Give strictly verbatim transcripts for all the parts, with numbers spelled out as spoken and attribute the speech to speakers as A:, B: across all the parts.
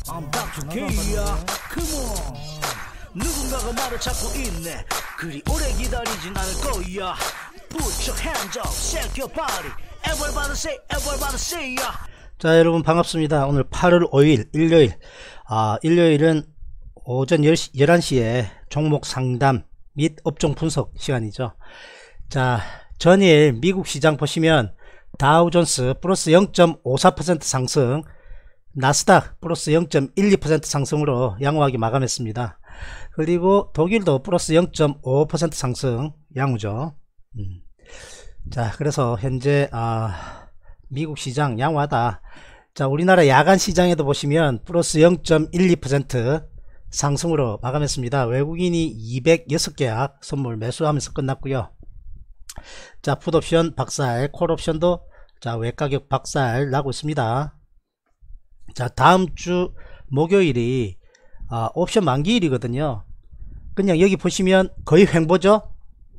A: I'm 닥터 K야. Come on. 누군가가 나를 찾고 있네. 그리 오래 기다리진 않을 거야. Put your hands up, shake your body. Everybody say, everybody say ya.
B: 자, 여러분 반갑습니다. 오늘 팔월 오일 일요일. 아, 일요일은 오전 열한 시에 종목 상담 및 업종 분석 시간이죠. 자, 전일 미국 시장 보시면 다우존스 플러스 영 점 오사 퍼센트 상승, 나스닥 플러스 영 점 일이 퍼센트 상승으로 양호하게 마감했습니다. 그리고 독일도 플러스 영 점 오 퍼센트 상승, 양호죠. 음. 자, 그래서 현재 아, 미국 시장 양호하다. 자, 우리나라 야간 시장에도 보시면 플러스 영 점 일이 퍼센트 상승으로 마감했습니다. 외국인이 이백육 계약 선물 매수하면서 끝났고요. 자, 풋옵션 박살, 콜옵션도 자, 외가격 박살 나고 있습니다. 자, 다음주 목요일이 아, 옵션 만기일이거든요. 그냥 여기 보시면 거의 횡보죠.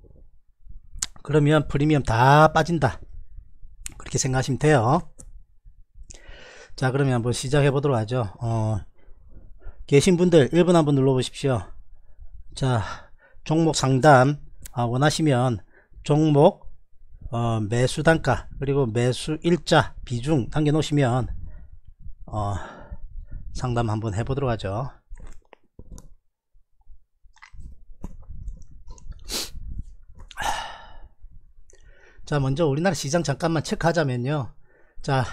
B: 그러면 프리미엄 다 빠진다, 그렇게 생각하시면 돼요. 자, 그러면 한번 시작해 보도록 하죠. 어, 계신 분들 일 분 한번 눌러 보십시오. 자, 종목 상담 아, 원하시면 종목 어, 매수 단가 그리고 매수 일자 비중 남겨 놓으시면 어, 상담 한번 해 보도록 하죠. 자, 먼저 우리나라 시장 잠깐만 체크하자면요. 자,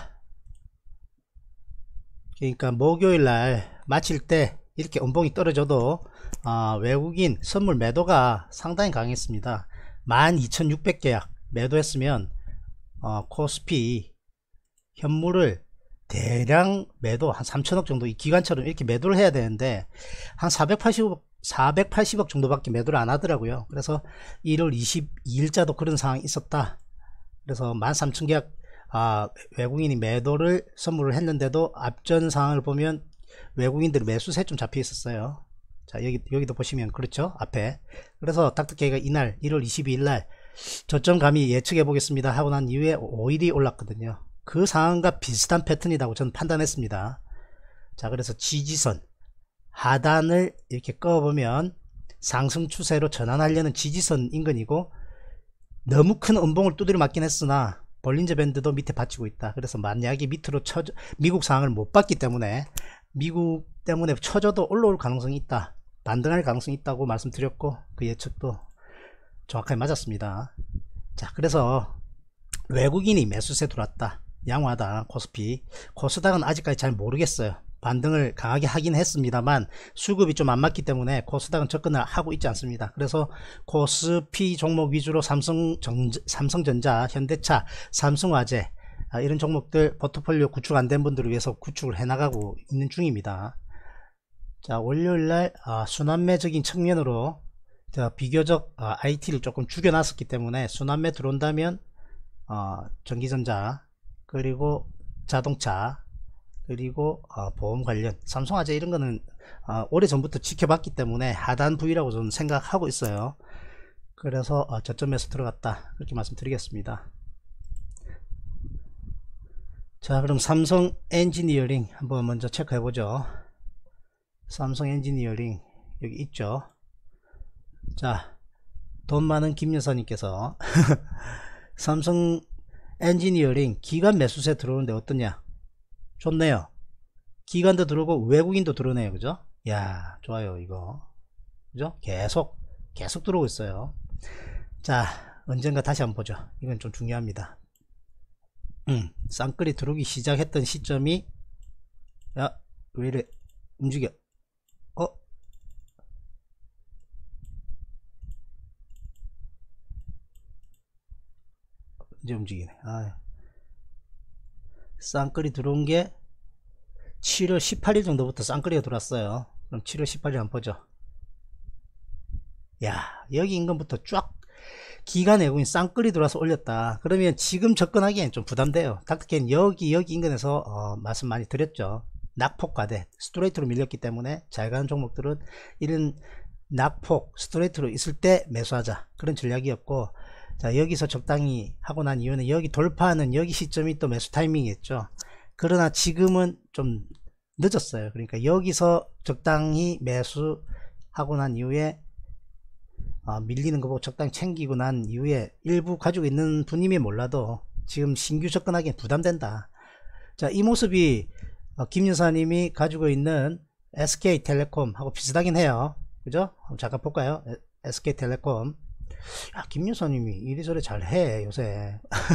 B: 그러니까 목요일날 마칠 때 이렇게 음봉이 떨어져도 어, 외국인 선물 매도가 상당히 강했습니다. 만 이천육백 계약 매도했으면 어, 코스피 현물을 대량 매도 한 삼천억 정도, 이 기관처럼 이렇게 매도를 해야 되는데 한 사백팔십억 사백팔십억 정도밖에 매도를 안 하더라고요. 그래서 일월 이십이일자도 그런 상황이 있었다. 그래서 만 삼천 계약 아, 외국인이 매도를 선물을 했는데도 앞전 상황을 보면 외국인들 매수세 좀 잡혀 있었어요. 자, 여기, 여기도 보시면 그렇죠, 앞에. 그래서 닥터케이가 이날 일월 이십이일날 저점 감이 예측해 보겠습니다 하고 난 이후에 오일이 올랐거든요. 그 상황과 비슷한 패턴이라고 저는 판단했습니다. 자, 그래서 지지선 하단을 이렇게 꺼보면 상승 추세로 전환하려는 지지선 인근이고, 너무 큰 음봉을 두드려 맞긴 했으나 볼린저 밴드도 밑에 받치고 있다. 그래서 만약에 밑으로 쳐져, 미국 상황을 못 봤기 때문에 미국 때문에 쳐져도 올라올 가능성이 있다, 반등할 가능성이 있다고 말씀드렸고, 그 예측도 정확하게 맞았습니다. 자, 그래서 외국인이 매수세 들어왔다, 양호하다. 코스피 코스닥은 아직까지 잘 모르겠어요. 반등을 강하게 하긴 했습니다만 수급이 좀 안 맞기 때문에 코스닥은 접근을 하고 있지 않습니다. 그래서 코스피 종목 위주로 삼성 정, 삼성전자, 현대차, 삼성화재 아, 이런 종목들 포트폴리오 구축 안 된 분들을 위해서 구축을 해 나가고 있는 중입니다. 자, 월요일날 아, 순환매적인 측면으로 자, 비교적 아, 아이티를 조금 죽여 놨었기 때문에 순환매 들어온다면 어, 전기전자 그리고 자동차 그리고 어, 보험 관련 삼성화재 이런 거는 어, 오래전부터 지켜봤기 때문에 하단 부위라고 저는 생각하고 있어요. 그래서 어, 저점에서 들어갔다, 그렇게 말씀드리겠습니다. 자, 그럼 삼성 엔지니어링 한번 먼저 체크해 보죠. 삼성 엔지니어링 여기 있죠. 자, 돈 많은 김여사님께서 삼성 엔지니어링 기관 매수세 들어오는데 어떠냐? 좋네요. 기관도 들어오고 외국인도 들어오네요. 그죠? 야, 좋아요. 이거 그죠? 계속 계속 들어오고 있어요. 자, 언젠가 다시 한번 보죠. 이건 좀 중요합니다. 음, 쌍끌이 들어오기 시작했던 시점이, 야, 왜 이래 움직여? 어? 이제 움직이네. 아, 쌍끌이 들어온 게 칠월 십팔일 정도부터 쌍끌이가 들어왔어요. 그럼 칠월 십팔일 한번 보죠. 야, 여기 인근부터 쫙 기관 외국인 쌍끌이 들어와서 올렸다. 그러면 지금 접근하기엔 좀 부담돼요. 닥터케이는 여기 여기 인근에서 어, 말씀 많이 드렸죠. 낙폭 과대 스트레이트로 밀렸기 때문에 잘 가는 종목들은 이런 낙폭 스트레이트로 있을 때 매수하자, 그런 전략이었고, 자, 여기서 적당히 하고 난 이유는 여기 돌파하는 여기 시점이 또 매수 타이밍이었죠. 그러나 지금은 좀 늦었어요. 그러니까 여기서 적당히 매수하고 난 이후에 어, 밀리는 거 보고 적당히 챙기고 난 이후에 일부 가지고 있는 분임이 몰라도 지금 신규 접근하기엔 부담된다. 자, 이 모습이 어, 김 여사님이 가지고 있는 에스케이텔레콤하고 비슷하긴 해요. 그죠? 잠깐 볼까요? 에스케이텔레콤. 야, 김 여사님이 이리저리 잘해 요새.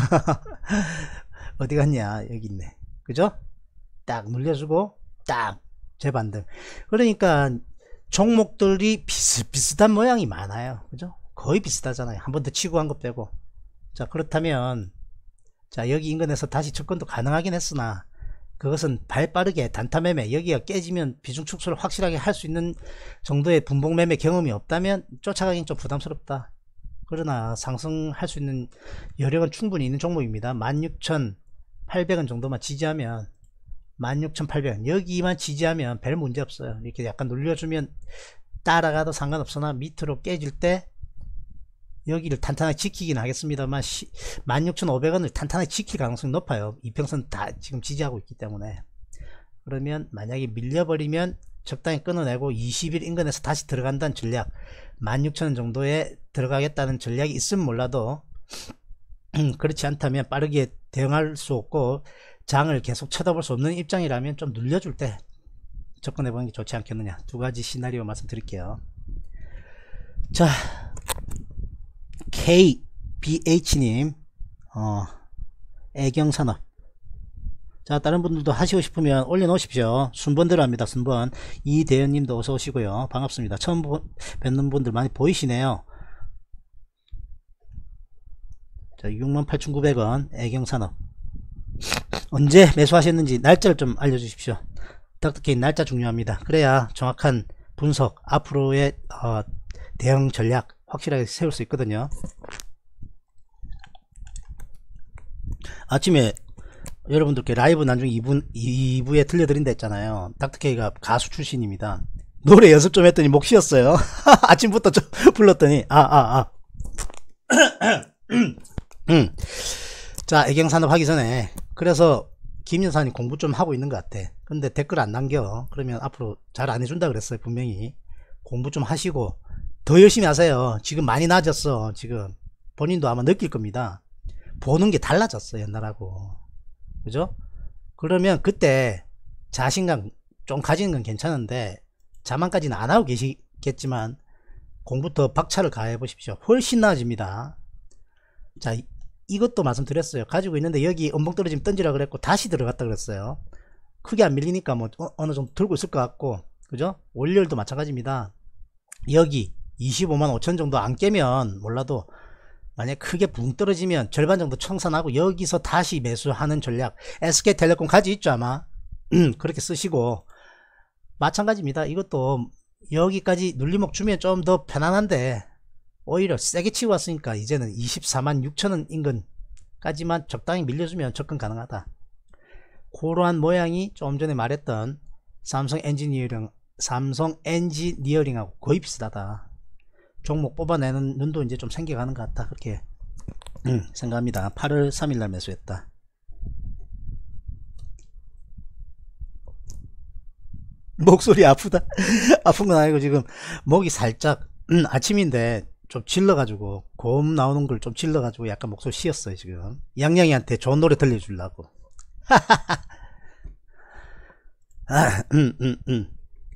B: 어디 갔냐? 여기 있네. 그죠? 딱 눌려주고 딱 재반등. 그러니까 종목들이 비슷비슷한 모양이 많아요. 그죠? 거의 비슷하잖아요. 한 번 더 치고 한 것 빼고. 자, 그렇다면 자, 여기 인근에서 다시 접근도 가능하긴 했으나 그것은 발빠르게 단타매매, 여기가 깨지면 비중 축소를 확실하게 할 수 있는 정도의 분봉매매 경험이 없다면 쫓아가긴 좀 부담스럽다. 그러나 상승할 수 있는 여력은 충분히 있는 종목입니다. 만 육천팔백 원 정도만 지지하면, 만 육천팔백 원 여기만 지지하면 별 문제 없어요. 이렇게 약간 눌려주면 따라가도 상관없으나 밑으로 깨질 때 여기를 탄탄하게 지키긴 하겠습니다만 만 육천오백 원을 탄탄하게 지킬 가능성이 높아요. 이평선 다 지금 지지하고 있기 때문에. 그러면 만약에 밀려버리면 적당히 끊어내고 이십 일 인근에서 다시 들어간다는 전략, 만 육천 원 정도에 들어가겠다는 전략이 있으면 몰라도 그렇지 않다면 빠르게 대응할 수 없고 장을 계속 쳐다볼 수 없는 입장이라면 좀 눌려줄 때 접근해 보는 게 좋지 않겠느냐. 두 가지 시나리오 말씀드릴게요. 자, 케이비에이치님 어, 애경산업. 자, 다른 분들도 하시고 싶으면 올려놓으십시오. 순번대로 합니다. 순번. 이대현님도 어서 오시고요. 반갑습니다. 처음 뵙는 분들 많이 보이시네요. 자, 육만 팔천구백 원 애경산업. 언제 매수하셨는지 날짜를 좀 알려주십시오. 닥터케인 날짜 중요합니다. 그래야 정확한 분석, 앞으로의 어, 대응 전략 확실하게 세울 수 있거든요. 아침에 여러분들께 라이브 나중에 이 부, 이 부에 들려드린다 했잖아요. 닥터케이가 가수 출신입니다. 노래 연습 좀 했더니 목 쉬었어요. 아침부터 좀 불렀더니 아아아 아, 아. 음. 자, 애경산업 하기 전에 그래서 김 여사님 공부 좀 하고 있는 것 같아. 근데 댓글 안 남겨. 그러면 앞으로 잘 안 해준다 그랬어요. 분명히 공부 좀 하시고 더 열심히 하세요. 지금 많이 낮았어. 지금 본인도 아마 느낄 겁니다. 보는 게 달라졌어 옛날하고. 그죠? 그러면 그때 자신감 좀 가지는 건 괜찮은데 자만까지는 안 하고 계시겠지만 공부부터 박차를 가해 보십시오. 훨씬 나아집니다. 자, 이것도 말씀드렸어요. 가지고 있는데 여기 엄봉 떨어지면 던지라 그랬고 다시 들어갔다 그랬어요. 크게 안 밀리니까 뭐 어, 어느 정도 들고 있을 것 같고. 그죠? 월요일도 마찬가지입니다. 여기 이십오만 오천 정도 안 깨면 몰라도 만약 크게 붕 떨어지면 절반 정도 청산하고 여기서 다시 매수하는 전략, 에스케이텔레콤 가지 있죠 아마. 그렇게 쓰시고 마찬가지입니다. 이것도 여기까지 눌림목 주면 좀 더 편안한데 오히려 세게 치고 왔으니까 이제는 이십사만 육천 원 인근까지만 적당히 밀려주면 접근 가능하다. 그러한 모양이 좀 전에 말했던 삼성 엔지니어링, 삼성 엔지니어링하고 거의 비슷하다. 종목 뽑아내는 눈도 이제 좀 생겨가는 것 같다. 그렇게 음, 생각합니다. 팔월 삼일날 매수했다. 목소리 아프다. 아픈 건 아니고 지금 목이 살짝 음, 아침인데 좀 질러가지고 고음 나오는 걸 좀 질러가지고 약간 목소리 쉬었어요. 지금 양양이한테 좋은 노래 들려주려고. 아, 음, 음, 음.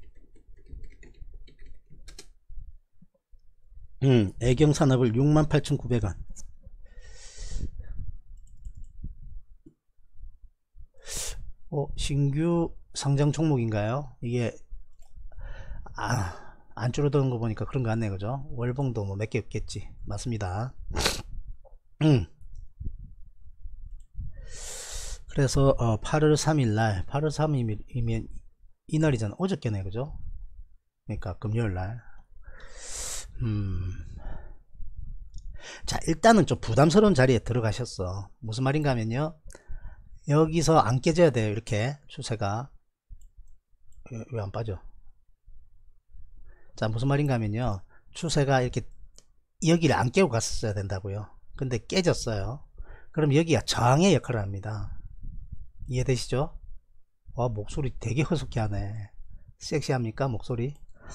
B: 음, 애경산업을 육만 팔천구백 원. 어, 신규 상장 종목인가요? 이게 아, 안 줄어드는 거 보니까 그런 거 같네. 그죠? 월봉도 뭐 몇 개 없겠지. 맞습니다. 음. 그래서 어, 팔월 삼일날, 팔월 삼일이면 이날이잖아. 어저께네. 그죠? 그러니까 금요일날. 음. 자, 일단은 좀 부담스러운 자리에 들어가셨어. 무슨 말인가 하면요, 여기서 안 깨져야 돼요. 이렇게 추세가. 왜 안 빠져? 자, 무슨 말인가 하면요, 추세가 이렇게 여기를 안 깨고 갔었어야 된다고요. 근데 깨졌어요. 그럼 여기가 저항의 역할을 합니다. 이해되시죠? 와, 목소리 되게 허스키 하네. 섹시합니까 목소리?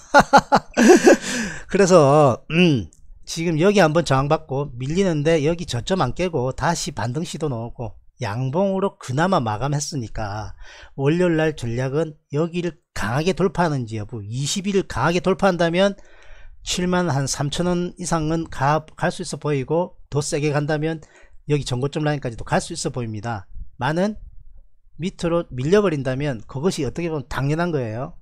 B: 그래서 음, 지금 여기 한번 저항받고 밀리는데 여기 저점 안 깨고 다시 반등 시도 넣고 양봉으로 그나마 마감했으니까 월요일날 전략은 여기를 강하게 돌파하는지 여부, 이십 일을 강하게 돌파한다면 칠만 한 삼천원 이상은 갈 수 있어 보이고, 더 세게 간다면 여기 전고점 라인까지도 갈 수 있어 보입니다. 많은 밑으로 밀려버린다면 그것이 어떻게 보면 당연한 거예요.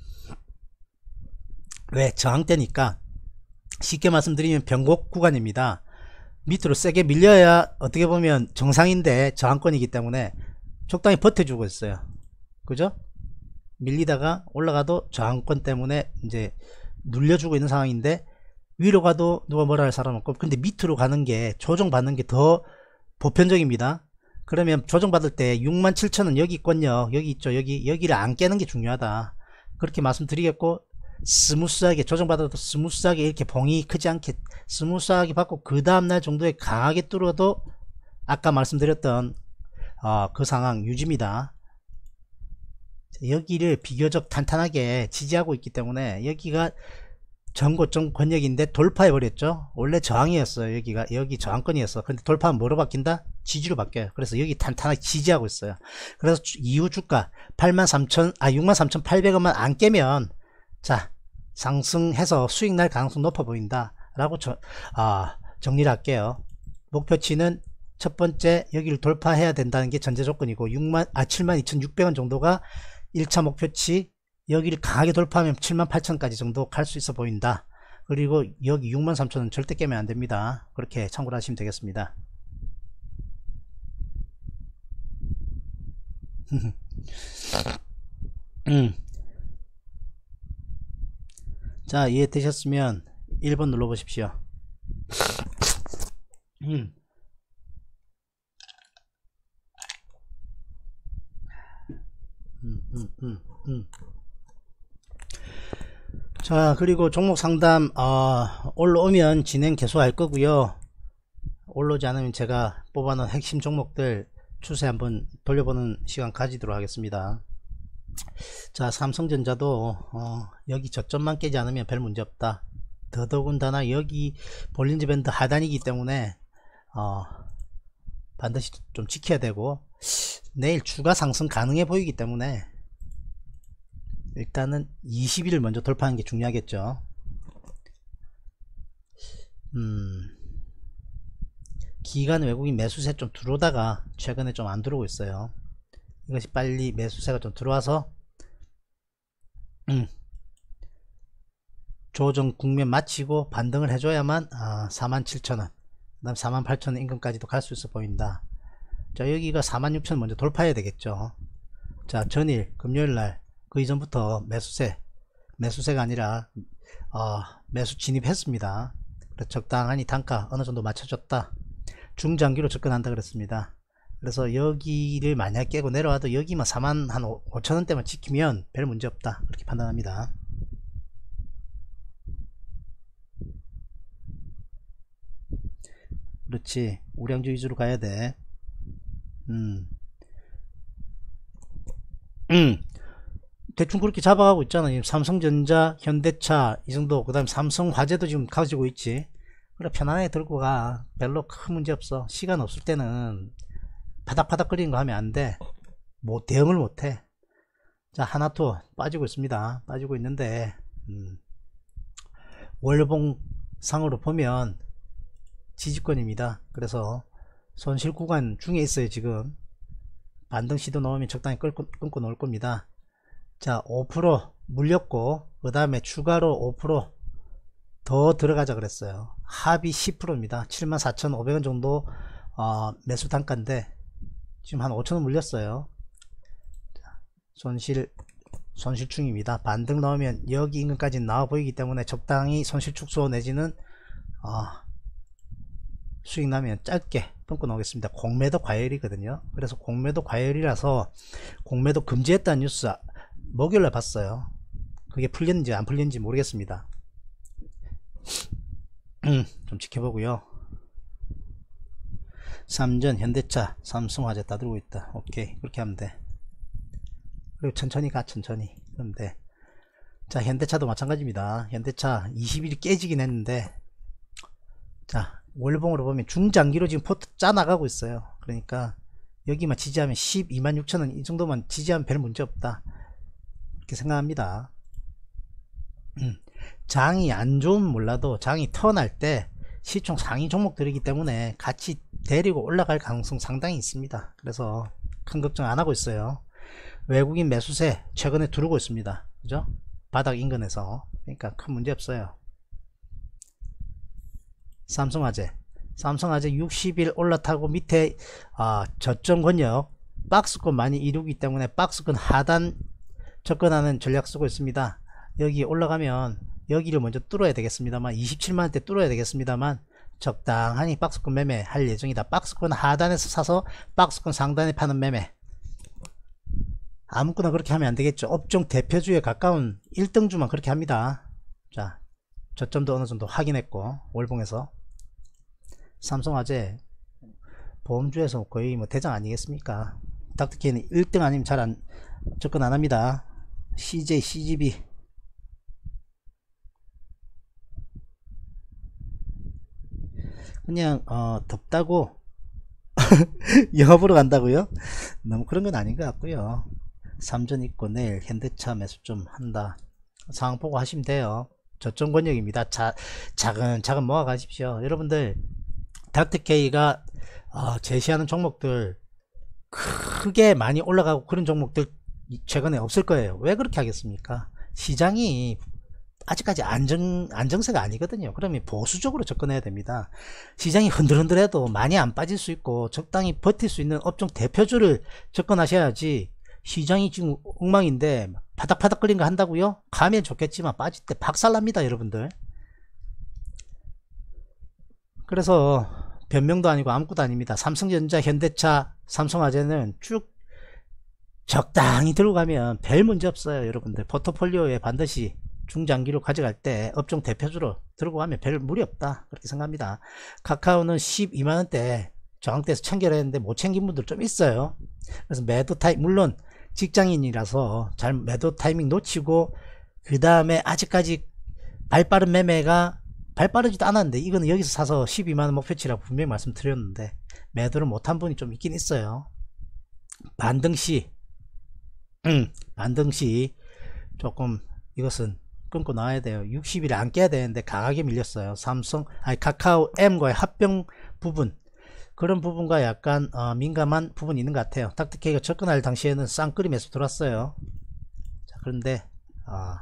B: 왜? 저항대니까. 쉽게 말씀드리면 변곡 구간입니다. 밑으로 세게 밀려야 어떻게 보면 정상인데 저항권이기 때문에 적당히 버텨주고 있어요. 그죠? 밀리다가 올라가도 저항권 때문에 이제 눌려주고 있는 상황인데, 위로 가도 누가 뭐라 할 사람 없고, 근데 밑으로 가는 게 조정받는 게 더 보편적입니다. 그러면 조정받을 때 육만 칠천원 여기 있거든요. 여기 있죠. 여기, 여기를 안 깨는 게 중요하다. 그렇게 말씀드리겠고, 스무스하게 조정받아도 스무스하게 이렇게 봉이 크지 않게 스무스하게 받고 그 다음날 정도에 강하게 뚫어도 아까 말씀드렸던 어, 그 상황 유지입니다. 여기를 비교적 탄탄하게 지지하고 있기 때문에 여기가 전고점 권역인데 돌파해 버렸죠. 원래 저항이었어요. 여기가 여기 저항권이었어. 근데 돌파하면 뭐로 바뀐다? 지지로 바뀌어요. 그래서 여기 탄탄하게 지지하고 있어요. 그래서 이후 주가 팔만 삼천 아 육만 삼천팔백원만 안 깨면 자 상승해서 수익 날 가능성 높아 보인다 라고 저, 아, 정리를 할게요. 목표치는 첫 번째 여기를 돌파해야 된다는 게 전제 조건이고, 육만 아 칠만 이천육백원 정도가 일 차 목표치, 여기를 강하게 돌파하면 칠만 팔천원까지 정도 갈 수 있어 보인다. 그리고 여기 육만 삼천원 절대 깨면 안 됩니다. 그렇게 참고를 하시면 되겠습니다. 음. 자, 이해되셨으면 일 번 눌러 보십시오. 음. 음, 음, 음, 음. 자, 그리고 종목 상담 어, 올라오면 진행 계속 할 거고요. 올라오지 않으면 제가 뽑아놓은 핵심 종목들 추세 한번 돌려보는 시간 가지도록 하겠습니다. 자, 삼성전자도 어, 여기 저점만 깨지 않으면 별 문제 없다. 더더군다나 여기 볼린저 밴드 하단이기 때문에 어, 반드시 좀 지켜야 되고, 내일 추가 상승 가능해 보이기 때문에 일단은 이십 일을 먼저 돌파하는 게 중요하겠죠. 음, 기관 외국인 매수세 좀 들어오다가 최근에 좀 안 들어오고 있어요. 이것이 빨리 매수세가 좀 들어와서 음, 조정 국면 마치고 반등을 해줘야만 아, 사만 칠천원 그 다음 사만 팔천원 임금까지도 갈 수 있어 보인다. 자, 여기가 사만 육천원 먼저 돌파해야 되겠죠. 자, 전일 금요일날 그 이전부터 매수세 매수세가 아니라 어, 매수 진입했습니다. 그래서 적당하니 단가 어느정도 맞춰줬다. 중장기로 접근한다 그랬습니다. 그래서 여기를 만약 깨고 내려와도 여기만 사만 한 오천원대만 지키면 별 문제 없다, 그렇게 판단합니다. 그렇지, 우량주 위주로 가야 돼. 음. 음. 대충 그렇게 잡아가고 있잖아. 삼성전자, 현대차 이 정도, 그 다음 삼성화재도 지금 가지고 있지. 그래, 편안하게 들고 가. 별로 큰 문제 없어. 시간 없을 때는 파닥파닥 거리는 거 하면 안 돼. 뭐 대응을 못해. 자, 하나투 빠지고 있습니다. 빠지고 있는데 음, 월봉 상으로 보면 지지권입니다. 그래서 손실 구간 중에 있어요. 지금 반등 시도 나오면 적당히 끊고, 끊고 놓을 겁니다. 자, 오 퍼센트 물렸고 그 다음에 추가로 오 퍼센트 더 들어가자 그랬어요. 합이 십 퍼센트입니다. 칠만 사천오백원 정도 어, 매수 단가인데 지금 한 오천원 물렸어요. 자, 손실 손실충입니다. 반등 나오면 여기 인근까지 나와 보이기 때문에 적당히 손실 축소 내지는 어, 수익 나면 짧게 끊고 나오겠습니다. 공매도 과열이거든요. 그래서 공매도 과열이라서 공매도 금지했다는 뉴스 목요일날 봤어요. 그게 풀렸는지 안 풀렸는지 모르겠습니다. 좀 지켜보고요. 삼전, 현대차, 삼성화재 다 들고 있다. 오케이, 그렇게 하면 돼. 그리고 천천히 가 천천히. 그런데 자 현대차도 마찬가지입니다. 현대차 이십 일이 깨지긴 했는데 자 월봉으로 보면 중장기로 지금 포트 짜나가고 있어요. 그러니까 여기만 지지하면 십이만 육천 원 이 정도만 지지하면 별 문제 없다 이렇게 생각합니다. 음, 장이 안 좋으면 몰라도 장이 턴할 때 시총 상위 종목들이기 때문에 같이 데리고 올라갈 가능성 상당히 있습니다. 그래서 큰 걱정 안 하고 있어요. 외국인 매수세 최근에 두르고 있습니다. 그죠? 바닥 인근에서. 그러니까 큰 문제 없어요. 삼성화재 삼성화재 육십 일 올라타고 밑에 아, 저점 권역 박스권 많이 이루기 때문에 박스권 하단 접근하는 전략 쓰고 있습니다. 여기 올라가면 여기를 먼저 뚫어야 되겠습니다만 이십칠만 원대 뚫어야 되겠습니다만 적당하니 박스권 매매 할 예정이다. 박스권 하단에서 사서 박스권 상단에 파는 매매. 아무거나 그렇게 하면 안 되겠죠. 업종 대표주에 가까운 일 등주만 그렇게 합니다. 자 저점도 어느 정도 확인했고 월봉에서 삼성화재 보험주에서 거의 뭐 대장 아니겠습니까? 닥터케이는 일 등 아니면 잘 안 접근 안 합니다. 씨제이, 씨지비 그냥 어, 덥다고 영업으로 간다고요? 너무 그런 건 아닌 것 같고요. 삼전 있고 내일 현대차 매수 좀 한다. 상황 보고 하시면 돼요. 저점 권역입니다. 자, 작은 작은 모아 가십시오. 여러분들 닥터케이가 어, 제시하는 종목들 크게 많이 올라가고 그런 종목들 최근에 없을 거예요. 왜 그렇게 하겠습니까? 시장이 아직까지 안정, 안정세가 아니거든요. 그러면 보수적으로 접근해야 됩니다. 시장이 흔들흔들해도 많이 안 빠질 수 있고 적당히 버틸 수 있는 업종 대표주를 접근하셔야지. 시장이 지금 엉망인데 바닥바닥 거린 거 한다고요? 가면 좋겠지만 빠질 때 박살납니다 여러분들. 그래서 변명도 아니고 아무것도 아닙니다. 삼성전자, 현대차, 삼성화재는 쭉 적당히 들고 가면 별 문제 없어요 여러분들. 포트폴리오에 반드시 중장기로 가져갈 때 업종 대표주로 들고 가면 별 무리 없다 그렇게 생각합니다. 카카오는 십이만 원대 저항대에서 챙겨야 했는데 못 챙긴 분들 좀 있어요. 그래서 매도 타임 물론 직장인이라서 잘 매도 타이밍 놓치고 그 다음에 아직까지 발빠른 매매가 발빠르지도 않았는데 이거는 여기서 사서 십이만 원 목표치라고 분명히 말씀드렸는데 매도를 못한 분이 좀 있긴 있어요. 반등시 음, 반등시 조금 이것은 끊고 나와야 돼요. 육십 일에 안 깨야 되는데 강하게 밀렸어요. 삼성 아니 카카오 M과의 합병 부분 그런 부분과 약간 어, 민감한 부분이 있는 것 같아요. 닥터케이가 접근할 당시에는 쌍끌이면서 들어왔어요. 자, 그런데 어,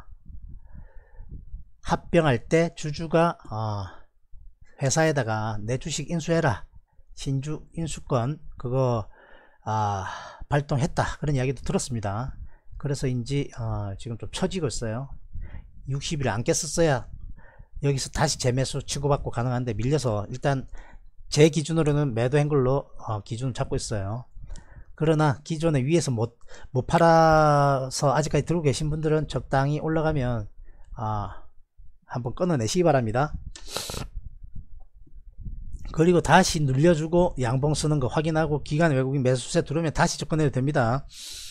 B: 합병할 때 주주가 어, 회사에다가 내 주식 인수해라 신주 인수권 그거 아, 발동했다 그런 이야기도 들었습니다. 그래서인지 어, 지금 좀 처지고 있어요. 육십 일 안 깼었어야 여기서 다시 재매수 치고받고 가능한데 밀려서 일단 제 기준으로는 매도 행글로 어, 기준을 잡고 있어요. 그러나 기존에 위에서 못, 못 팔아서 아직까지 들고 계신 분들은 적당히 올라가면 아, 한번 끊어내시기 바랍니다. 그리고 다시 눌려주고 양봉 쓰는 거 확인하고 기관 외국인 매수세 들어오면 다시 접근해도 됩니다.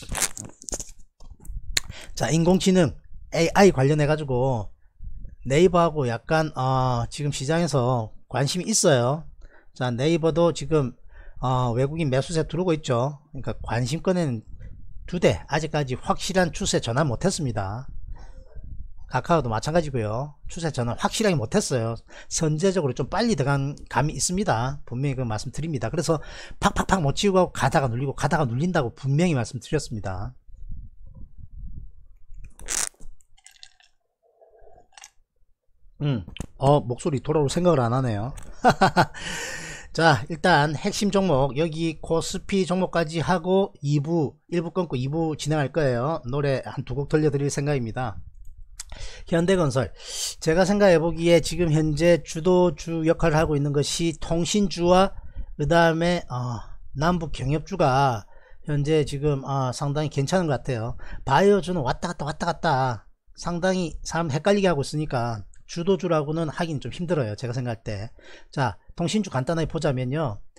B: 자, 인공지능 에이아이 관련해 가지고 네이버하고 약간 어, 지금 시장에서 관심이 있어요. 자, 네이버도 지금 어, 외국인 매수세 들어오고 있죠. 그러니까 관심권에는 두 대 아직까지 확실한 추세 전환 못했습니다. 카카오도 마찬가지고요. 추세 전환 확실하게 못했어요. 선제적으로 좀 빨리 들어간 감이 있습니다. 분명히 그 말씀드립니다. 그래서 팍팍팍 못 치고 가다가 눌리고 가다가 눌린다고 분명히 말씀드렸습니다. 음, 어, 목소리 돌아올 생각을 안 하네요. 자, 일단 핵심 종목 여기 코스피 종목까지 하고 이 부 일 부 끊고 이 부 진행할 거예요. 노래 한 두 곡 들려드릴 생각입니다. 현대건설 제가 생각해 보기에 지금 현재 주도주 역할을 하고 있는 것이 통신주와 그 다음에 어, 남북 경협주가 현재 지금 어, 상당히 괜찮은 것 같아요. 바이오주는 왔다갔다 왔다갔다 상당히 사람 헷갈리게 하고 있으니까 주도주라고는 하긴 좀 힘들어요. 제가 생각할 때. 자, 통신주 간단하게 보자면요.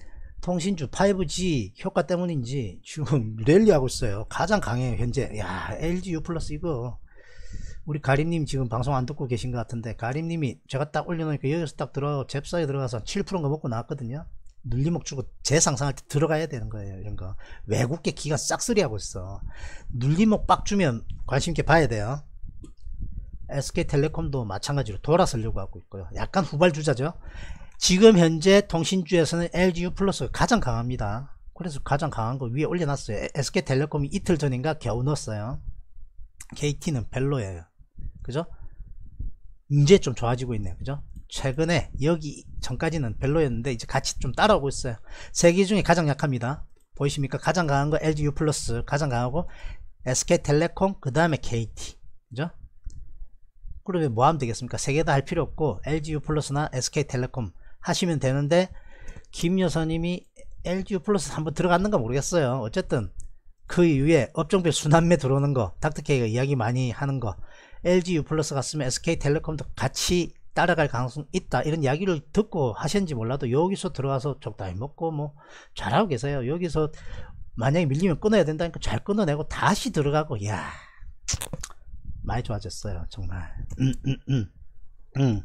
B: 통신주 파이브지 효과 때문인지 지금 랠리하고 있어요. 가장 강해요 현재. 야, 엘지 U 플러스 이거 우리 가림님 지금 방송 안 듣고 계신 것 같은데, 가림님이 제가 딱 올려놓으니까 여기서 딱 들어 잽싸게 들어가서 칠 퍼센트인가 먹고 나왔거든요. 눌림목 주고 재상상할 때 들어가야 되는 거예요. 이런거 외국계 기가 싹쓸이 하고 있어. 눌림목 빡 주면 관심있게 봐야 돼요. 에스케이텔레콤도 마찬가지로 돌아서려고 하고 있고요. 약간 후발주자죠. 지금 현재 통신주에서는 엘지 U 플러스가 가장 강합니다. 그래서 가장 강한 거 위에 올려놨어요. 에스케이텔레콤이 이틀 전인가 겨우 넣었어요. 케이티는 별로예요. 그죠? 이제 좀 좋아지고 있네요. 그죠? 최근에 여기 전까지는 별로였는데 이제 같이 좀 따라오고 있어요. 세 개 중에 가장 약합니다. 보이십니까? 가장 강한 거 엘지 U 플러스 가장 강하고 에스케이텔레콤 그 다음에 케이티. 그죠? 그러면 뭐 하면 되겠습니까? 세 개 다 할 필요 없고 엘지 U 플러스나 에스케이텔레콤 하시면 되는데, 김 여사님이 엘지 U 플러스 한번 들어갔는가 모르겠어요. 어쨌든 그 이후에 업종별 순환매 들어오는 거 닥터케이가 이야기 많이 하는 거, 엘지 U 플러스 갔으면 에스케이텔레콤도 같이 따라갈 가능성 있다 이런 이야기를 듣고 하셨는지 몰라도 여기서 들어가서 적당히 먹고 뭐 잘하고 계세요. 여기서 만약에 밀리면 끊어야 된다니까 잘 끊어내고 다시 들어가고, 야 많이 좋아졌어요 정말. 음, 음, 음, 음.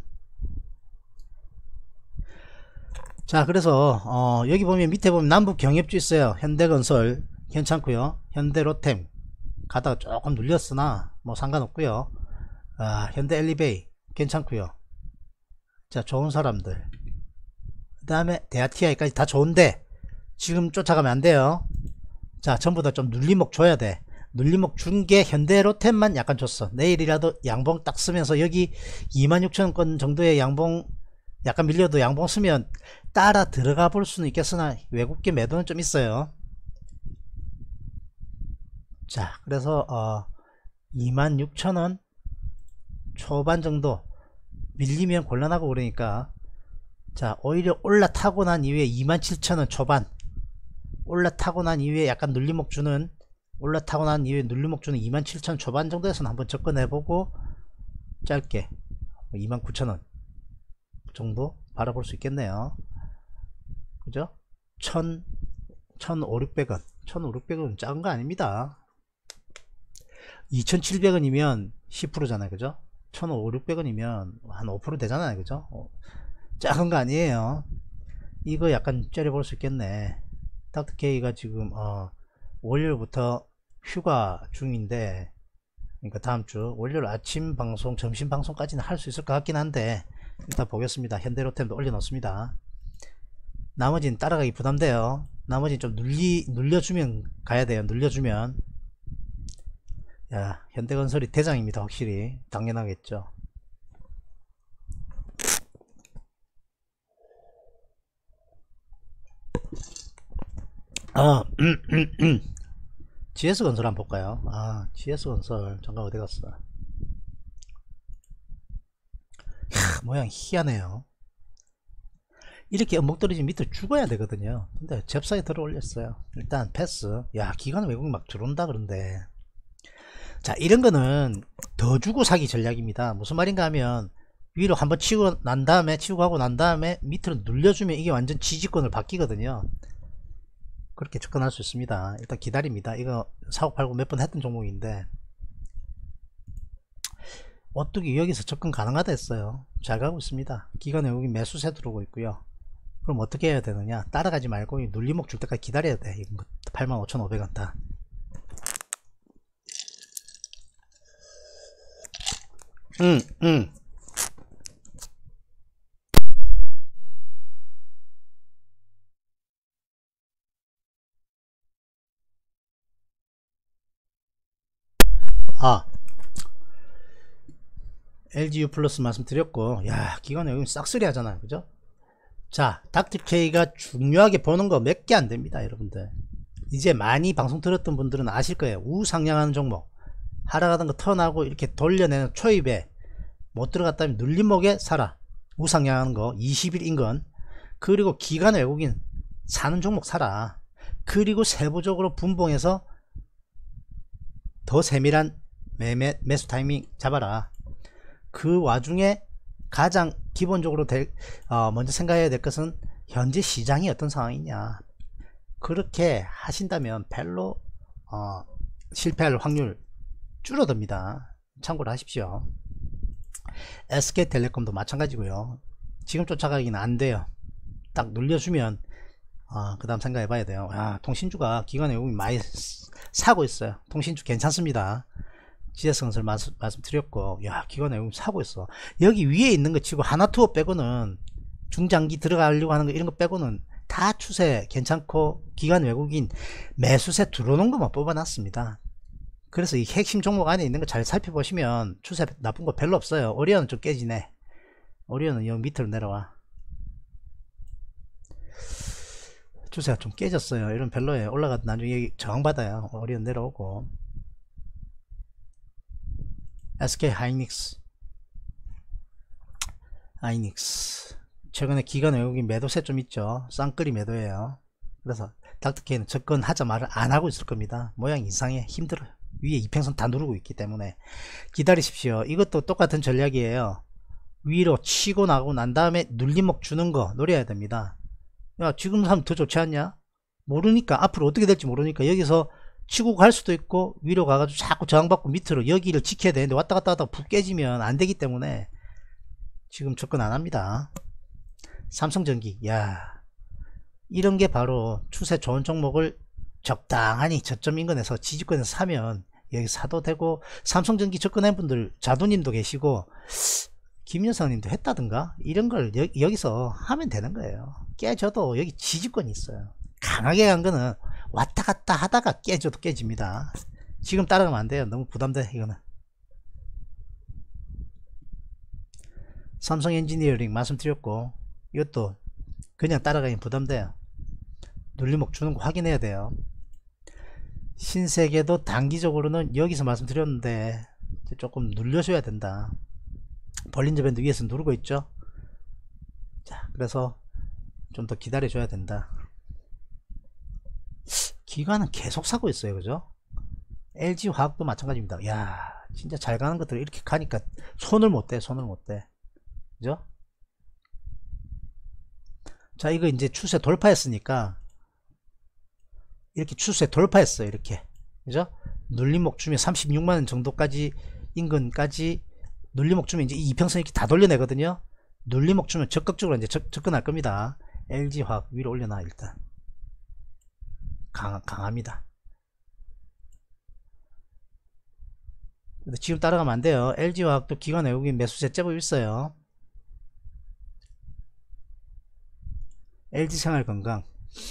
B: 자, 그래서 어, 여기 보면 밑에 보면 남북 경협주 있어요. 현대건설 괜찮고요. 현대로템 가다가 조금 눌렸으나 뭐 상관없고요. 아, 현대엘리베이 괜찮고요. 자, 좋은 사람들, 그 다음에 대하티아이까지 다 좋은데 지금 쫓아가면 안 돼요. 자, 전부 다 좀 눌림목 줘야 돼. 눌림목 준 게 현대로템만 약간 줬어. 내일이라도 양봉 딱 쓰면서 여기 이만 육천 건 정도의 양봉 약간 밀려도 양봉 쓰면 따라 들어가 볼 수는 있겠으나 외국계 매도는 좀 있어요. 자, 그래서 어, 이만 육천 원 초반 정도 밀리면 곤란하고 그러니까, 자, 오히려 올라타고 난 이후에 이만 칠천 원 초반 올라타고 난 이후에 약간 눌림목 주는 올라타고 난 이후에 눌림목 주는 이만 칠천 원 초반 정도에서는 한번 접근해보고 짧게 이만 구천 원 정도 바라볼 수 있겠네요. 그죠? 천, 천오백 원 천오백 원 작은 거 아닙니다. 이천칠백 원이면 십 퍼센트잖아요. 그죠? 천오백 원이면 한 오 퍼센트 되잖아요. 그죠? 어, 작은 거 아니에요. 이거 약간 째려볼 수 있겠네. 닥터케이가 지금 어, 월요일부터 휴가 중인데, 그러니까 다음주 월요일 아침 방송 점심 방송까지는 할 수 있을 것 같긴 한데 일단 보겠습니다. 현대로템도 올려놓습니다. 나머지는 따라가기 부담돼요. 나머지는 좀 눌리, 눌려주면 가야 돼요. 눌려주면. 야, 현대건설이 대장입니다. 확실히 당연하겠죠. 아, 음, 음, 음. 지에스건설 한번 볼까요? 아, 지에스건설 잠깐 어디 갔어? 야, 모양 희한해요. 이렇게 음목 떨어지면 밑으로 죽어야 되거든요. 근데 잽싸게 들어 올렸어요. 일단 패스. 야, 기관 외국인 막 들어온다 그런데, 자, 이런 거는 더 주고 사기 전략입니다. 무슨 말인가 하면 위로 한번 치고 난 다음에 치고 가고 난 다음에 밑으로 눌려주면 이게 완전 지지권을 바뀌거든요. 그렇게 접근할 수 있습니다. 일단 기다립니다. 이거 사고 팔고 몇 번 했던 종목인데 어떻게 여기서 접근 가능하다 했어요. 잘 가고 있습니다. 기관 외국인 매수세 들어오고 있고요. 그럼 어떻게 해야 되느냐, 따라가지 말고 눌림목 줄 때까지 기다려야 돼. 이거 팔만 오천오백 원 다. 응, 응. 아, 엘지 U 플러스 말씀드렸고, 야, 기관에 여기 싹쓸이 하잖아요. 그죠? 자, 닥터케이가 중요하게 보는 거 몇 개 안 됩니다. 여러분들 이제 많이 방송 들었던 분들은 아실 거예요. 우상향하는 종목, 하락하던 거 턴하고 이렇게 돌려내는 초입에 못 들어갔다면 눌림목에 사라. 우상향하는 거 이십 일 인건, 그리고 기관 외국인 사는 종목 사라. 그리고 세부적으로 분봉해서 더 세밀한 매매, 매수 타이밍 잡아라. 그 와중에 가장 기본적으로 될, 어, 먼저 생각해야 될 것은 현재 시장이 어떤 상황이냐, 그렇게 하신다면 별로 어, 실패할 확률 줄어듭니다. 참고를 하십시오. 에스케이텔레콤도 마찬가지고요. 지금 쫓아가기는 안 돼요. 딱 눌려주면 어, 그 다음 생각해 봐야 돼요. 아, 통신주가 기관 외국인 많이 사고 있어요. 통신주 괜찮습니다. 지대성설 말씀, 말씀드렸고, 야, 기관 외국인 사고 있어. 여기 위에 있는 거 치고 하나투어 빼고는 중장기 들어가려고 하는 거 이런 거 빼고는 다 추세 괜찮고 기관 외국인 매수세 들어오는 것만 뽑아놨습니다. 그래서 이 핵심 종목 안에 있는 거 잘 살펴보시면 추세 나쁜 거 별로 없어요. 오리온은 좀 깨지네. 오리온은 여기 밑으로 내려와. 추세가 좀 깨졌어요. 이런 별로예요. 올라가도 나중에 여기 저항받아요. 오리온 내려오고. 에스케이 하이닉스 하이닉스 최근에 기관 외국인 매도세 좀 있죠. 쌍끌이 매도예요. 그래서 닥터케이는 접근하자 말을 안 하고 있을 겁니다. 모양 이상해. 힘들어요. 위에 이평선 다 누르고 있기 때문에 기다리십시오. 이것도 똑같은 전략이에요. 위로 치고 나가고 난 다음에 눌림목 주는 거 노려야 됩니다. 야, 지금 하면 더 좋지 않냐? 모르니까, 앞으로 어떻게 될지 모르니까 여기서 치고 갈 수도 있고 위로 가가지고 자꾸 저항받고 밑으로 여기를 지켜야 되는데 왔다 갔다 하다가 푹 깨지면 안 되기 때문에 지금 접근 안 합니다. 삼성전기, 야, 이런 게 바로 추세 좋은 종목을 적당하니 저점 인근에서 지지권에서 사면 여기 사도 되고, 삼성전기 접근한 분들 자두님도 계시고 김여사님도 했다든가 이런 걸 여, 여기서 하면 되는 거예요. 깨져도 여기 지지권이 있어요. 강하게 간 거는 왔다 갔다 하다가 깨져도 깨집니다. 지금 따라가면 안 돼요. 너무 부담돼. 이거는 삼성 엔지니어링 말씀드렸고, 이것도 그냥 따라가긴 부담돼요. 눌림목 주는 거 확인해야 돼요. 신세계도 단기적으로는 여기서 말씀드렸는데 조금 눌려줘야 된다. 벌린저 밴드 위에서 누르고 있죠. 자, 그래서 좀 더 기다려 줘야 된다. 기관은 계속 사고 있어요. 그죠? 엘지화학도 마찬가지입니다. 야, 진짜 잘 가는 것들 이렇게 가니까 손을 못 대. 손을 못 대. 그죠? 자, 이거 이제 추세 돌파했으니까 이렇게 추세 돌파했어요. 이렇게. 그죠? 눌림목 주면 삼십육만원 정도까지 인근까지 눌림목 주면 이제 이평선 이렇게 다 돌려내거든요. 눌림목 주면 적극적으로 이제 접, 접근할 겁니다. 엘지화학 위로 올려놔. 일단 강, 강합니다. 근데 지금 따라가면 안 돼요. 엘지화학도 기관 외국인 매수세 제법 있어요. 엘지생활건강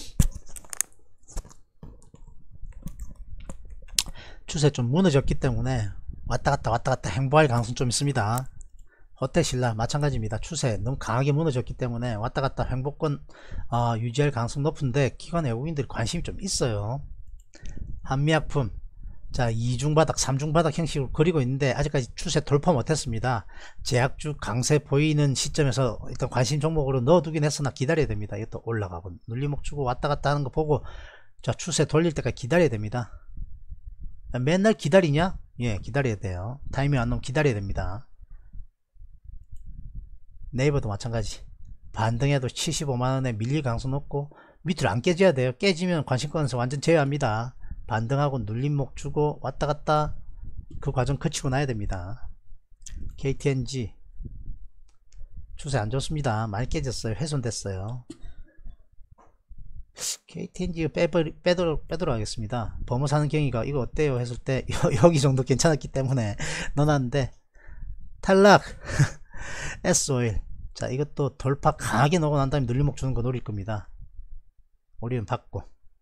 B: 추세 좀 무너졌기 때문에 왔다갔다 왔다갔다 행보할 가능성 좀 있습니다. 호텔신라 마찬가지입니다. 추세 너무 강하게 무너졌기 때문에 왔다갔다 행보권 어, 유지할 가능성 높은데 기관 외국인들이 관심이 좀 있어요. 한미약품, 자, 이중바닥 삼중바닥 형식으로 그리고 있는데 아직까지 추세 돌파 못했습니다. 제약주 강세 보이는 시점에서 일단 관심 종목으로 넣어두긴 했으나 기다려야 됩니다. 이것도 올라가고 눌림목 주고 왔다갔다 하는 거 보고 자, 추세 돌릴 때까지 기다려야 됩니다. 맨날 기다리냐? 예, 기다려야 돼요. 타이밍 안 나오면 기다려야 됩니다. 네이버도 마찬가지. 반등해도 칠십오만원에 밀릴 가능성 높고 밑으로 안 깨져야 돼요. 깨지면 관심권에서 완전 제외합니다. 반등하고 눌림목 주고 왔다갔다 그 과정 거치고 나야 됩니다. 케이티엔지 추세 안 좋습니다. 많이 깨졌어요. 훼손됐어요. 케이티엔지 빼버리, 빼도록, 빼도록 하겠습니다. 범어사는 경위가 이거 어때요 했을 때 여기 정도 괜찮았기 때문에 넣어놨는데 탈락. S오일, 자, 이것도 돌파 강하게 넣고 난 다음에 눌림목 주는 거 노릴 겁니다. 오리온 받고.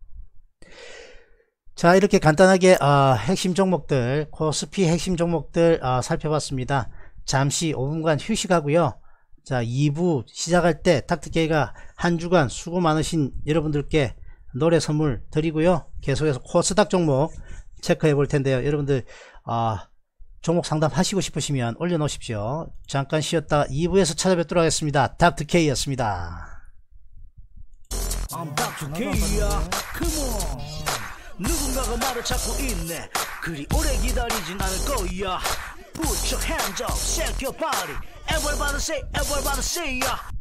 B: 자, 이렇게 간단하게 어, 핵심 종목들, 코스피 핵심 종목들 어, 살펴봤습니다. 잠시 오 분간 휴식하고요. 자, 이 부 시작할 때 닥터케이가 한 주간 수고 많으신 여러분들께 노래 선물 드리고요. 계속해서 코스닥 종목 체크해 볼 텐데요. 여러분들 어, 종목 상담 하시고 싶으시면 올려놓으십시오. 잠깐 쉬었다 이 부에서 찾아뵙도록 하겠습니다. 닥터케이였습니다.
A: I'm 닥터케이야. Come on. 누군가가 나를 찾고 있네. 그리 오래 기다리진 않을 거야. Put your hands up, shake your body. Everybody say, everybody say, yeah.